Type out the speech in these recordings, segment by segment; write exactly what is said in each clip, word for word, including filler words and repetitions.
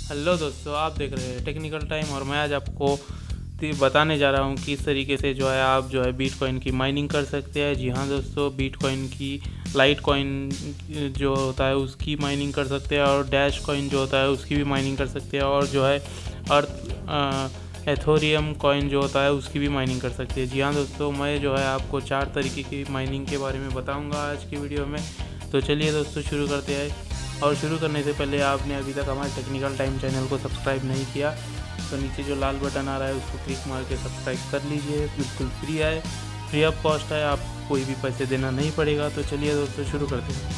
Hello दोस्तों, आप देख रहे हैं टेक्निकल टाइम और मैं आज आपको बताने जा रहा हूँ किस तरीके से जो है आप जो है बिटकॉइन की माइनिंग कर सकते हैं। जी हाँ दोस्तों, बिटकॉइन की लाइट कॉइन जो होता है उसकी माइनिंग कर सकते हैं और डैश कॉइन जो होता है उसकी भी माइनिंग कर सकते हैं और जो है अर्थ एथेरियम कॉइन जो होता है उसकी भी माइनिंग कर सकते हैं। जी हाँ दोस्तों, मैं जो है आपको चार तरीके की माइनिंग के बारे में बताऊँगा आज की वीडियो में। तो चलिए दोस्तों शुरू करते हैं। और शुरू करने से पहले आपने अभी तक हमारे टेक्निकल टाइम चैनल को सब्सक्राइब नहीं किया तो नीचे जो लाल बटन आ रहा है उसको क्लिक मार के सब्सक्राइब कर लीजिए। बिल्कुल फ्री है, फ्री ऑफ कॉस्ट है, आप कोई भी पैसे देना नहीं पड़ेगा। तो चलिए दोस्तों शुरू करते हैं।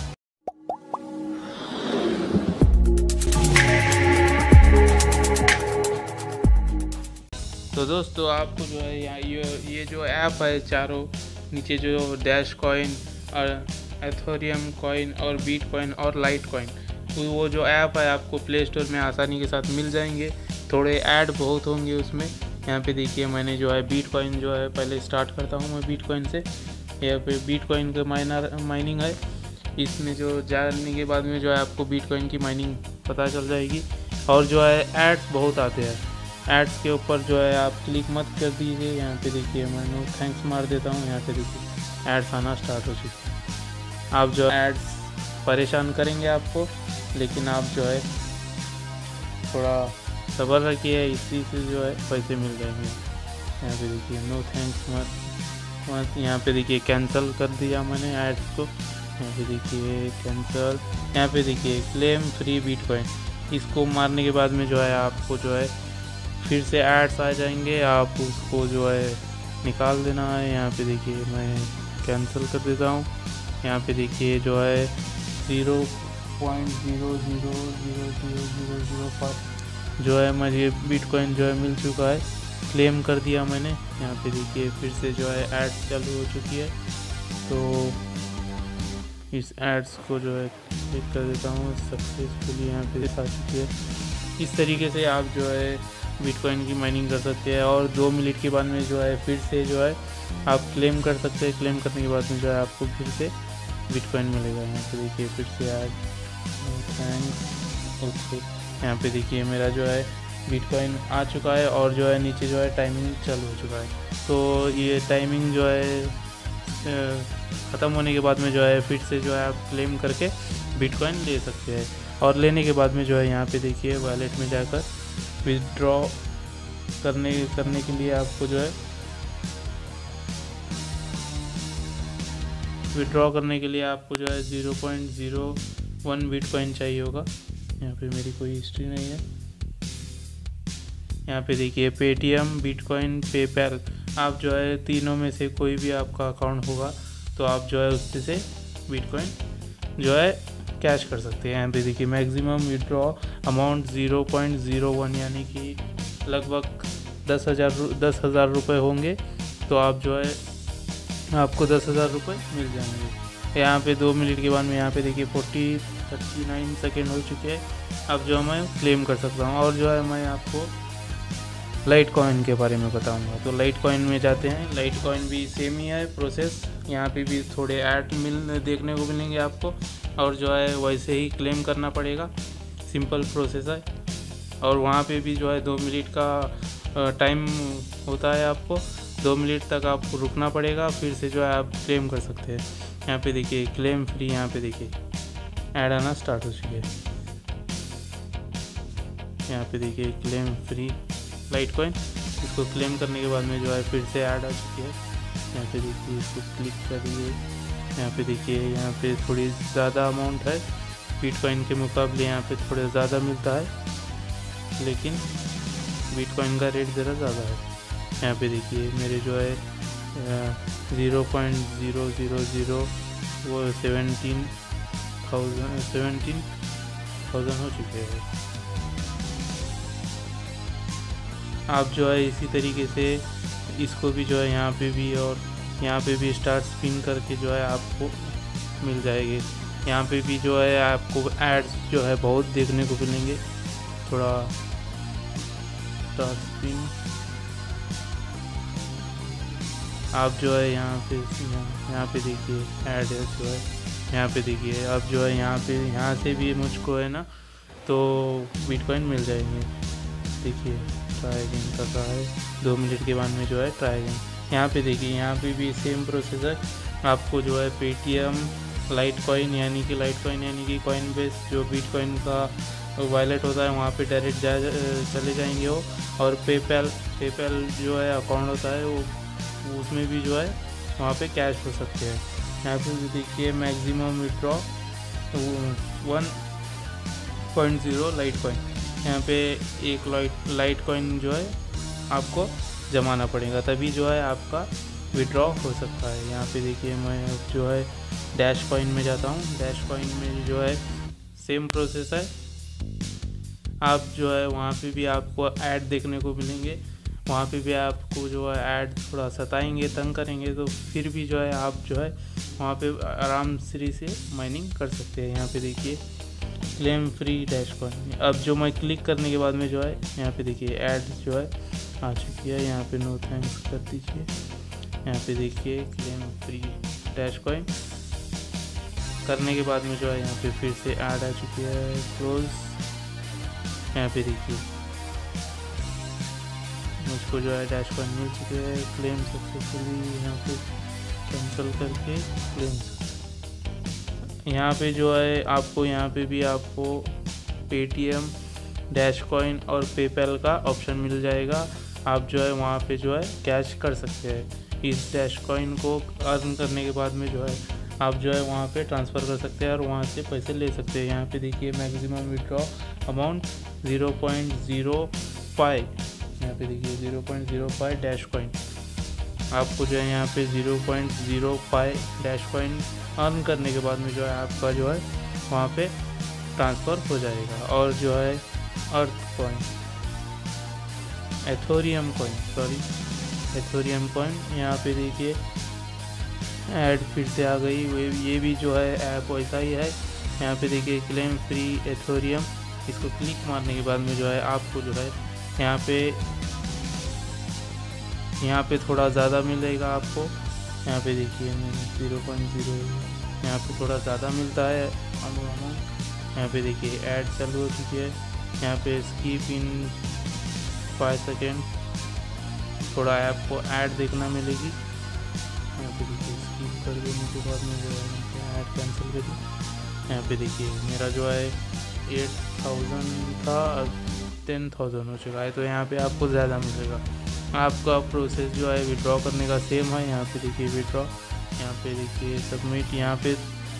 तो दोस्तों आपको जो है यहाँ ये ये जो ऐप है चारों नीचे जो डैश कॉइन और एथेरियम कॉइन और बिटकॉइन और लाइट कॉइन, वो जो ऐप है आपको प्ले स्टोर में आसानी के साथ मिल जाएंगे। थोड़े ऐड बहुत होंगे उसमें। यहाँ पे देखिए मैंने जो है बिटकॉइन जो है पहले स्टार्ट करता हूँ मैं बिटकॉइन से। यहाँ पे बिटकॉइन का माइनर माइनिंग है। इसमें जो जानने के बाद में जो है आपको बिटकॉइन की माइनिंग पता चल जाएगी। और जो है एड्स बहुत आते हैं, एड्स के ऊपर जो है आप क्लिक मत कर दीजिए। यहाँ पे देखिए मैं नो थैंक्स मार देता हूँ। यहाँ पे देखिए एड्स आना स्टार्ट हो चुके हैं। आप जो एड्स परेशान करेंगे आपको, लेकिन आप जो है थोड़ा सब्र रखिए, इसी से जो है पैसे मिल जाएंगे। यहाँ पे देखिए नो थैंक्स मत मत यहाँ पे देखिए कैंसिल कर दिया मैंने एड्स को। यहाँ पे देखिए कैंसिल। यहाँ पे देखिए क्लेम फ्री बिटकॉइन, इसको मारने के बाद में जो है आपको जो है फिर से एड्स आ जाएंगे, आप उसको जो है निकाल देना है। यहाँ पे देखिए मैं कैंसिल कर देता हूँ। यहाँ पे देखिए जो है zero point zero zero zero zero zero zero five जो है मुझे बिटकॉइन जो है मिल चुका है, क्लेम कर दिया मैंने। यहाँ पे देखिए फिर से जो है एड्स चालू हो चुकी है, तो इस एड्स को जो है क्लिक कर देता हूँ। सक्सेसफुली यहाँ पे दिखा चुकी है। इस तरीके से आप जो है बिटकॉइन की माइनिंग कर सकते हैं और दो मिनट के बाद में जो है फिर से जो है आप क्लेम कर सकते हैं। क्लेम करने के बाद में जो है आपको फिर से बिटकॉइन मिलेगा। यहाँ पे देखिए फिर से ऐड थैंक्स ओके। यहाँ पे देखिए मेरा जो है बिटकॉइन आ चुका है और जो है नीचे जो है टाइमिंग चालू हो चुका है। तो ये टाइमिंग जो है ख़त्म होने के बाद में जो है फिर से जो है आप क्लेम करके बिटकॉइन ले सकते हैं। और लेने के बाद में जो है यहाँ पे देखिए वॉलेट में जाकर विथड्रॉ करने करने के लिए आपको जो है विड्रॉ करने के लिए आपको जो है zero point zero one Bitcoin चाहिए होगा। यहाँ पे मेरी कोई हिस्ट्री नहीं है। यहाँ पे देखिए पेटीएम, बिटकॉइन, पेपैल, आप जो है तीनों में से कोई भी आपका अकाउंट होगा तो आप जो है उससे से बिटकॉइन जो है कैश कर सकते हैं। यहाँ पे देखिए maximum withdraw amount zero point zero one यानी कि लगभग दस हज़ार दस हज़ार रुपये होंगे, तो आप जो है आपको दस हज़ार रुपये मिल जाएंगे। यहाँ पे दो मिनट के बाद में यहाँ पे देखिए फोर्टी थर्टी नाइन सेकेंड हो चुके हैं। अब जो मैं क्लेम कर सकता हूँ। और जो है मैं आपको लाइट कॉइन के बारे में बताऊँगा। तो लाइट कॉइन में जाते हैं। लाइट कॉइन भी सेम ही है प्रोसेस, यहाँ पे भी थोड़े ऐड मिल देखने को मिलेंगे आपको और जो है वैसे ही क्लेम करना पड़ेगा। सिंपल प्रोसेस है और वहाँ पे भी जो है दो मिनट का टाइम होता है, आपको दो मिनट तक आपको रुकना पड़ेगा, फिर से जो है आप क्लेम कर सकते हैं। यहाँ पे देखिए क्लेम फ्री, यहाँ पे देखिए ऐड आना स्टार्ट हो चुकी है। यहाँ पे देखिए क्लेम फ्री लाइट कॉइन, इसको क्लेम करने के बाद में जो है फिर से ऐड आ चुकी है। यहाँ पे देखिए इसको क्लिक करिए। यहाँ पे देखिए यहाँ पे थोड़ी ज़्यादा अमाउंट है बिटकॉइन के मुकाबले, यहाँ पे थोड़ा ज़्यादा मिलता है, लेकिन बिटकॉइन का रेट ज़रा ज़्यादा है। यहाँ पे देखिए मेरे जो है zero point zero zero zero वो सेवेंटीन थाउजेंड सेवेंटीन थाउजेंड हो चुके हैं। आप जो है इसी तरीके से इसको भी जो है यहाँ पे भी और यहाँ पे भी स्टार्ट स्पिन करके जो है आपको मिल जाएगी। यहाँ पे भी जो है आपको एड्स जो है बहुत देखने को मिलेंगे। थोड़ा स्टार्ट स्पिन आप जो है यहाँ पे यहाँ पे देखिए ऐड है जो है यहाँ पे देखिए। अब जो है यहाँ पे यहाँ से भी मुझको है ना तो बिटकॉइन मिल जाएंगे। देखिए ट्राई अगेन कर रहा है, दो मिनट के बाद में जो है ट्राई अगेन। यहाँ पे देखिए यहाँ पे भी सेम प्रोसेस है। आपको जो है पेटीएम, लाइटकॉइन यानी कि लाइटकॉइन यानी कि कॉइन बेस जो बिटकॉइन का वॉलेट होता है वहाँ पे डायरेक्ट जा चले जाएंगे वो। और पेपैल पेपैल जो है अकाउंट होता है वो, उसमें भी जो है वहाँ पे कैश हो सकते हैं। यहाँ पे भी देखिए maximum withdraw one point zero Litecoin. यहाँ पे एक लाइट लाइटकॉइन जो है आपको जमाना पड़ेगा, तभी जो है आपका विड्रॉ हो सकता है। यहाँ पे देखिए मैं जो है डैशकॉइन में जाता हूँ। डैशकॉइन में जो है सेम प्रोसेस है। आप जो है वहाँ पे भी आपको ऐड देखने को मिलेंगे, वहाँ पे भी आपको जो है ऐड थोड़ा सताएंगे, तंग करेंगे, तो फिर भी जो है आप जो है वहाँ पे आराम से से माइनिंग कर सकते हैं। यहाँ पे देखिए क्लेम फ्री डैशकॉइन। अब जो मैं क्लिक करने के बाद में जो है यहाँ पे देखिए ऐड जो है आ चुकी है। यहाँ पे नो थैंक्स कर दीजिए। यहाँ पे देखिए क्लेम फ्री डैशकॉइन करने के बाद में जो है यहाँ पे फिर से ऐड आ चुकी है, क्लोज। यहाँ पे देखिए मुझको जो है डैशकॉइन मिल चुके हैं, क्लेम सक्सेसफुली। यहाँ पे कैंसिल करके क्लेम। यहाँ पे जो है आपको यहाँ पे भी आपको पेटीएम, डैशकॉइन और पेपैल का ऑप्शन मिल जाएगा। आप जो है वहाँ पे जो है कैश कर सकते हैं। इस डैशकॉइन को अर्न करने के बाद में जो है आप जो है वहाँ पे ट्रांसफ़र कर सकते हैं और वहाँ से पैसे ले सकते हैं। यहाँ पे देखिए maximum withdraw amount zero point zero five. यहाँ पे देखिए zero point zero five Dashcoin. आपको जो है यहाँ पे zero point zero five Dashcoin earn करने के बाद में जो है आपका जो है वहाँ पे ट्रांसफ़र हो जाएगा। और जो है earth coin, Ethereum coin sorry Ethereum coin, यहाँ पे देखिए ऐड फिर से आ गई। वे ये भी जो है ऐप वैसा ही है। यहाँ पे देखिए क्लेम फ्री एथेरियम, इसको क्लिक मारने के बाद में जो है आपको जो है यहाँ पे यहाँ पे थोड़ा ज़्यादा मिलेगा आपको। यहाँ पे देखिए ज़ीरो पॉइंट ज़ीरो यहाँ पे थोड़ा ज़्यादा मिलता है अमाउंट। यहाँ पे देखिए ऐड चालू हो चुकी है। यहाँ पे स्कीप इन फाइव सेकेंड, थोड़ा आपको ऐड देखना मिलेगी। यहाँ पे देखिए स्कीप कर देने के बाद में जो है ऐड कैंसिल करिए। यहाँ पे देखिए मेरा जो है एट थाउजेंड था, टेन थाउजेंड हो चुका है, तो यहाँ पे आपको ज़्यादा मिलेगा। आपका प्रोसेस जो है विड्रॉ करने का सेम है। यहाँ पे देखिए विड्रॉ, यहाँ पे देखिए सबमिट। यहाँ पे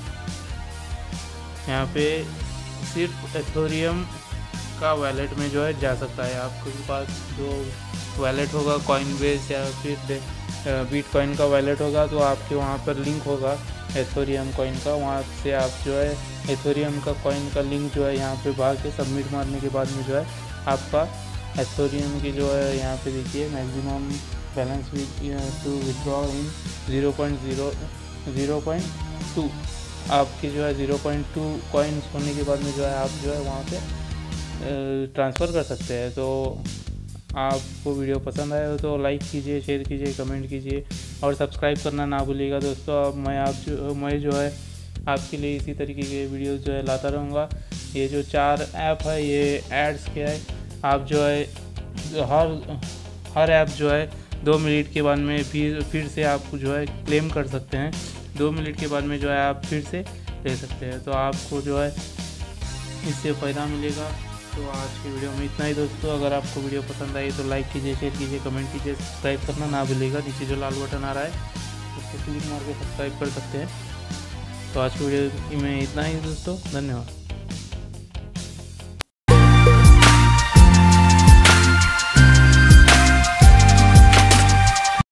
यहाँ पे सिर्फ एथेरियम का वैलेट में जो है जा सकता है। आपके पास जो वैलेट होगा कॉइन बेस या फिर बिटकॉइन का वैलेट होगा तो आपके वहाँ पर लिंक होगा एथेरियम कॉइन का, वहाँ से आप जो है एथेरियम का कॉइन का लिंक जो है यहाँ पे भर के सबमिट मारने के बाद में जो है आपका एथेरियम की जो है यहाँ पे देखिए maximum balance to withdraw in zero point zero zero point two आपकी जो है ज़ीरो पॉइंट टू कॉइन्स होने के बाद में जो है आप जो है वहाँ पे ट्रांसफ़र कर सकते हैं। तो आपको वीडियो पसंद आया हो तो लाइक कीजिए, शेयर कीजिए, कमेंट कीजिए और सब्सक्राइब करना ना भूलिएगा दोस्तों। अब मैं आप जो मैं जो है आपके लिए इसी तरीके के वीडियोस जो है लाता रहूँगा। ये जो चार ऐप है ये एड्स के है। आप जो है हर हर ऐप जो है दो मिनट के बाद में फिर फिर से आप जो है क्लेम कर सकते हैं। दो मिनट के बाद में जो है आप फिर से ले सकते हैं, तो आपको जो है इससे फ़ायदा मिलेगा। तो आज की वीडियो में इतना ही दोस्तों। अगर आपको वीडियो पसंद आई तो लाइक कीजिए, शेयर कीजिए, कमेंट कीजिए, सब्सक्राइब करना ना भूलिएगा। नीचे जो लाल बटन आ रहा है उसको क्लिक मार के सब्सक्राइब कर सकते हैं। तो आज की वीडियो में इतना ही दोस्तों, धन्यवाद।